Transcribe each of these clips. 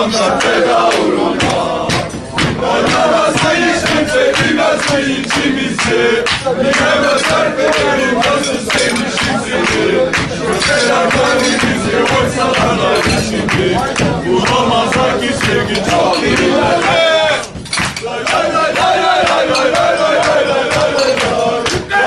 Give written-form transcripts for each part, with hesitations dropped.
canlar feda uğruna. Oynamazsa hiç kimse bilmez mi içimizi. Bilemez serpelerim nasıl sevmişim seni. Köşeler kalbimizi oysalarlar şimdi. Bulamazlar ki sevgi çok ileride. Lay lay lay lay lay lay lay lay lay lay lay lay lay.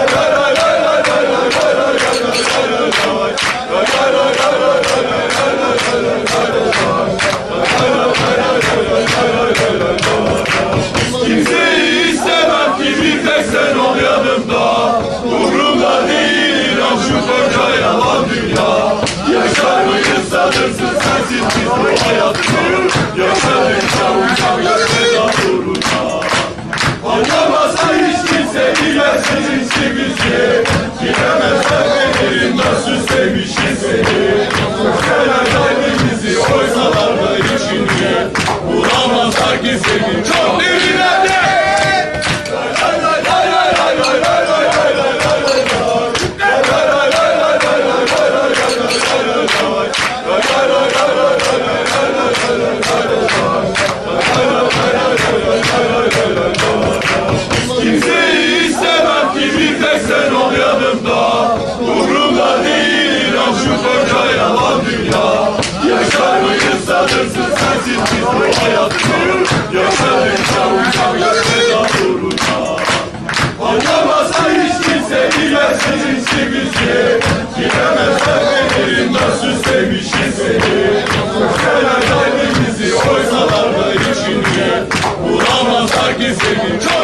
Kimseyi istemem ki bir tek sen ol yanımda. Umrumda değil inan şu koca yalan dünya. Yaşar mıyız sanırsın sensiz biz bu hayatı. Yaşadıkça uçak feda uğruna. Anlamazsa hiç kimse bilemez içimizi. Bilemezler benim nasıl sevmişim seni. Köşeler kalbimizi oysalar da içinde. Bulamazlar ki sevgi çok derinlerde. Lay lay lay lay lay lay lay lay lay lay lay lay lay. Lay lay lay lay lay lay lay lay lay lay lay lay lay. Lay lay lay lay lay lay lay lay lay lay lay lay. Kimseyi istemem ki bir tek sen ol yanımda. Umrumda değil inan şu koca yalan dünya. Yaşar mıyız sanırsın sensiz biz bu hayatı. Yaşadıkça uçak feda uğruna. Anlamazsa hiç kimse bilemez içimizi. Bilemezler benim nasıl sevmişim seni. Köşeler kalbimizi oysalar da içinde. Bulamazlar ki sevgi çok